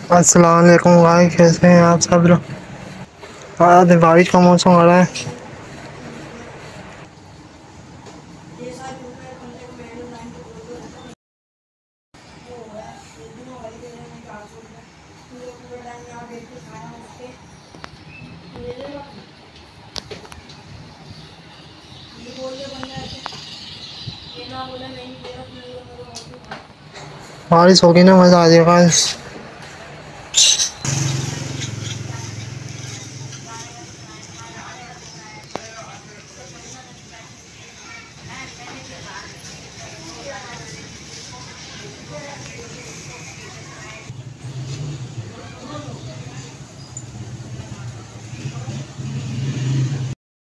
अस्सलाम वालेकुम भाई, कैसे हैं आप सब लोग। आज बारिश का मौसम हो रहा है। बारिश होगी ना, मज़ा आ जाएगा।